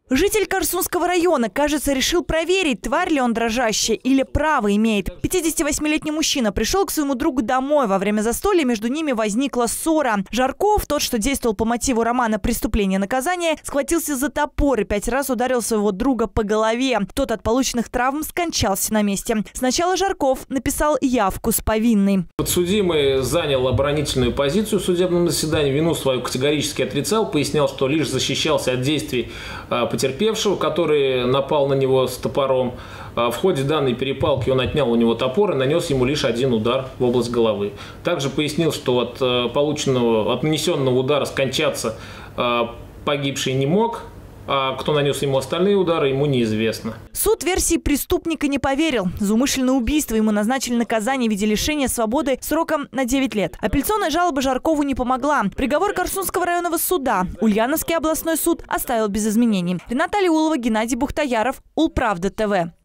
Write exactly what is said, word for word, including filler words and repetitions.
Житель Корсунского района, кажется, решил проверить, тварь ли он дрожащая или право имеет. пятидесятивосьмилетний мужчина пришел к своему другу домой. Во время застолья между ними возникла ссора. Жарков, тот, что действовал по мотиву романа «Преступление и наказание», схватился за топор и пять раз ударил своего друга по голове. Тот от полученных травм скончался на месте. Сначала Жарков написал явку с повинной. Подсудимый занял оборонительную позицию в судебном заседании, вину свою категорически отрицал, пояснял, что лишь защищался от действий потерпевшего, который напал на него с топором. В ходе данной перепалки он отнял у него топор и нанес ему лишь один удар в область головы. Также пояснил, что от полученного, от нанесенного удара скончаться погибший не мог, а кто нанес ему остальные удары, ему неизвестно. Суд версии преступника не поверил. За умышленное убийство ему назначили наказание в виде лишения свободы сроком на девять лет. Апелляционная жалоба Жаркову не помогла. Приговор Корсунского районного суда Ульяновский областной суд оставил без изменений. Рената Алиулова, Геннадий Бухтаяров, Улправда ТВ.